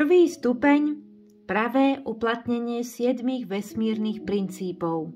Prvý stupeň – pravé uplatnenie 7 vesmírnych princípov.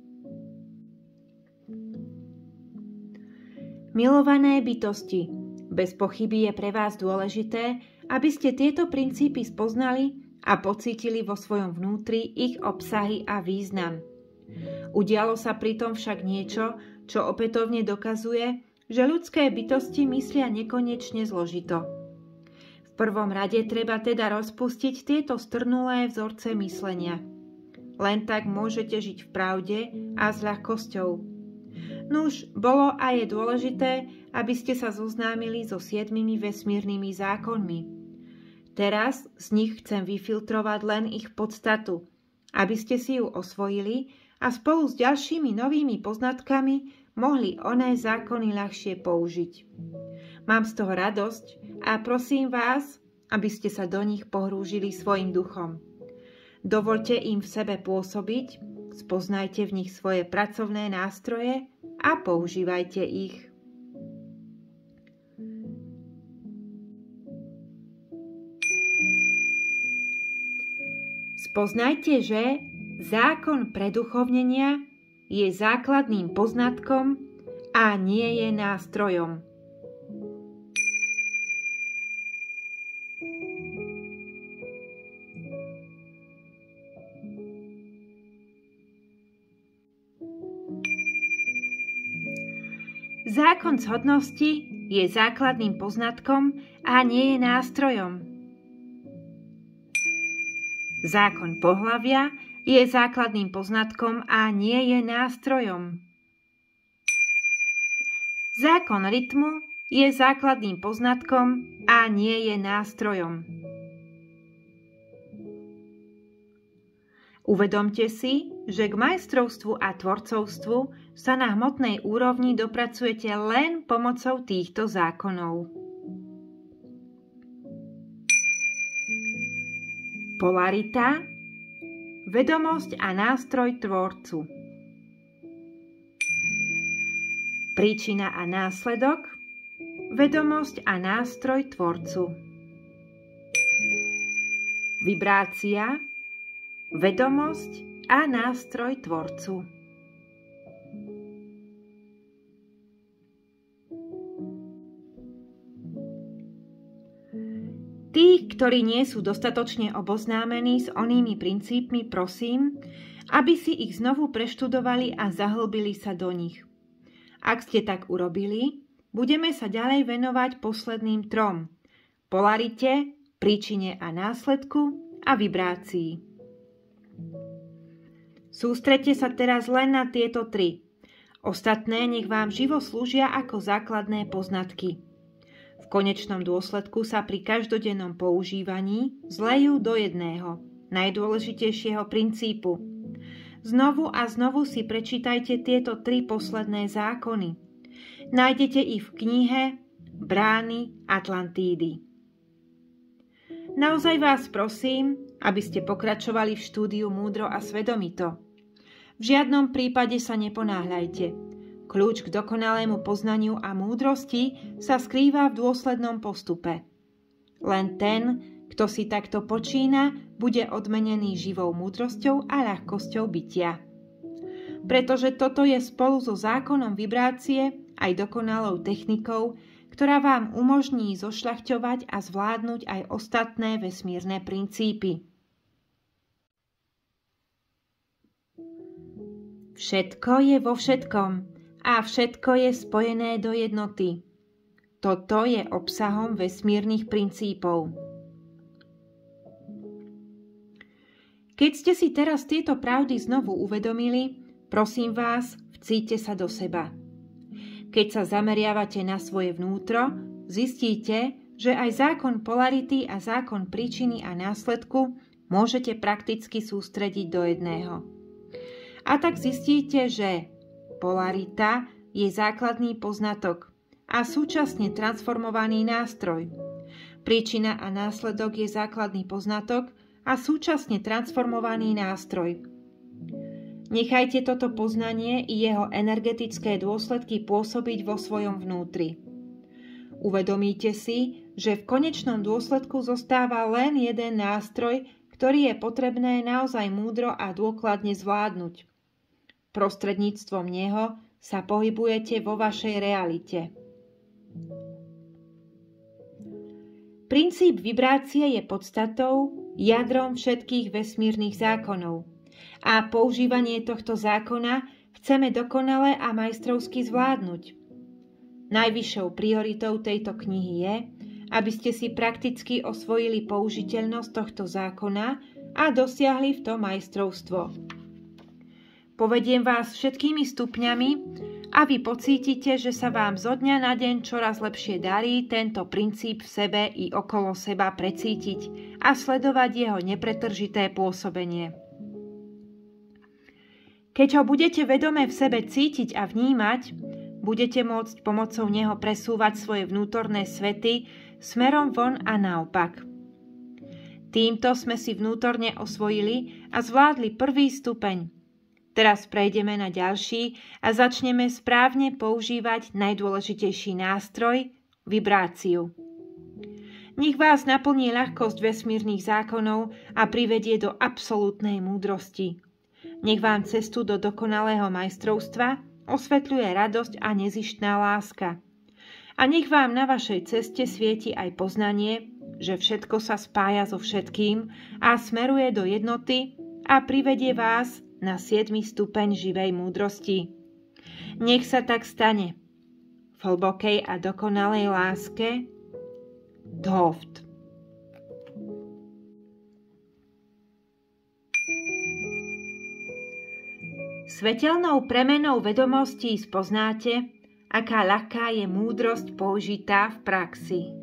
Milované bytosti, bez pochyby je pre vás dôležité, aby ste tieto princípy spoznali a pocítili vo svojom vnútri ich obsahy a význam. Udialo sa pritom však niečo, čo opätovne dokazuje, že ľudské bytosti myslia nekonečne zložito. V prvom rade treba teda rozpustiť tieto strnulé vzorce myslenia. Len tak môžete žiť v pravde a s ľahkosťou. Nuž, bolo a je dôležité, aby ste sa zoznámili so 7 vesmírnymi zákonmi. Teraz z nich chcem vyfiltrovať len ich podstatu, aby ste si ju osvojili a spolu s ďalšími novými poznatkami mohli oné zákony ľahšie použiť. Mám z toho radosť a prosím vás, aby ste sa do nich pohrúžili svojim duchom. Dovoľte im v sebe pôsobiť, spoznajte v nich svoje pracovné nástroje a používajte ich. Spoznajte, že zákon preduchovnenia je základným poznatkom a nie je nástrojom. Zákon zhodnosti je základným poznatkom a nie je nástrojom. Zákon pohlavia je základným poznatkom a nie je nástrojom. Zákon rytmu je základným poznatkom a nie je nástrojom. Uvedomte si, že k majstrovstvu a tvorcovstvu sa na hmotnej úrovni dopracujete len pomocou týchto zákonov. Polarita, vedomosť a nástroj tvorcu. Príčina a následok, vedomosť a nástroj tvorcu. Vibrácia, vedomosť a nástroj tvorcu. Tých, ktorí nie sú dostatočne oboznámení s onými princípmi, prosím, aby si ich znovu preštudovali a zahlbili sa do nich. Ak ste tak urobili, budeme sa ďalej venovať posledným 3: polarite, príčine a následku a vibrácii. Sústreďte sa teraz len na tieto 3. Ostatné nech vám živo slúžia ako základné poznatky. V konečnom dôsledku sa pri každodennom používaní zlejú do jedného, najdôležitejšieho princípu. Znovu a znovu si prečítajte tieto 3 posledné zákony. Nájdete ich v knihe Brány Atlantídy. Naozaj vás prosím, aby ste pokračovali v štúdiu múdro a svedomito. V žiadnom prípade sa neponáhľajte. Kľúč k dokonalému poznaniu a múdrosti sa skrýva v dôslednom postupe. Len ten, kto si takto počína, bude odmenený živou múdrosťou a ľahkosťou bytia. Pretože toto je spolu so zákonom vibrácie aj dokonalou technikou, ktorá vám umožní zošľachťovať a zvládnuť aj ostatné vesmírne princípy. Všetko je vo všetkom a všetko je spojené do jednoty. Toto je obsahom vesmírnych princípov. Keď ste si teraz tieto pravdy znovu uvedomili, prosím vás, vcíťte sa do seba. Keď sa zameriavate na svoje vnútro, zistíte, že aj zákon polarity a zákon príčiny a následku môžete prakticky sústrediť do jedného. A tak zistíte, že polarita je základný poznatok a súčasne transformovaný nástroj. Príčina a následok je základný poznatok a súčasne transformovaný nástroj. Nechajte toto poznanie i jeho energetické dôsledky pôsobiť vo svojom vnútri. Uvedomíte si, že v konečnom dôsledku zostáva len jeden nástroj, ktorý je potrebné naozaj múdro a dôkladne zvládnuť. Prostredníctvom neho sa pohybujete vo vašej realite. Princíp vibrácie je podstatou, jadrom všetkých vesmírnych zákonov. A používanie tohto zákona chceme dokonale a majstrovsky zvládnuť. Najvyššou prioritou tejto knihy je, aby ste si prakticky osvojili použiteľnosť tohto zákona a dosiahli v tom majstrovstvo. Povediem vás všetkými stupňami a vy pocítite, že sa vám zo dňa na deň čoraz lepšie darí tento princíp v sebe i okolo seba precítiť a sledovať jeho nepretržité pôsobenie. Keď ho budete vedome v sebe cítiť a vnímať, budete môcť pomocou neho presúvať svoje vnútorné svety smerom von a naopak. Týmto sme si vnútorne osvojili a zvládli prvý stupeň. Teraz prejdeme na ďalší a začneme správne používať najdôležitejší nástroj – vibráciu. Nech vás naplní ľahkosť vesmírnych zákonov a privedie do absolútnej múdrosti. Nech vám cestu do dokonalého majstrovstva osvetľuje radosť a nezištná láska. A nech vám na vašej ceste svieti aj poznanie, že všetko sa spája so všetkým a smeruje do jednoty a privedie vás na 7. stupeň živej múdrosti. Nech sa tak stane. V hlbokej a dokonalej láske Dovt. Svetelnou premenou vedomostí spoznáte, aká ľahká je múdrosť použitá v praxi.